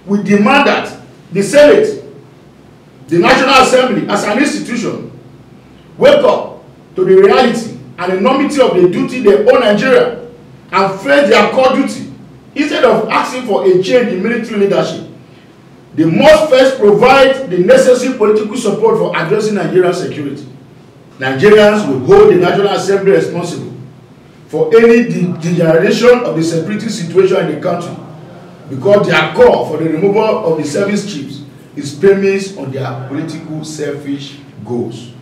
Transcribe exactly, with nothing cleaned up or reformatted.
we demand that the Senate, the National Assembly as an institution, wake up to the reality and enormity of the duty they owe Nigeria and face their core duty. Instead of asking for a change in military leadership, they must first provide the necessary political support for addressing Nigeria's security. Nigerians will hold the National Assembly responsible for any de degeneration of the security situation in the country, because their call for the removal of the service chiefs is premised on their political selfish goals.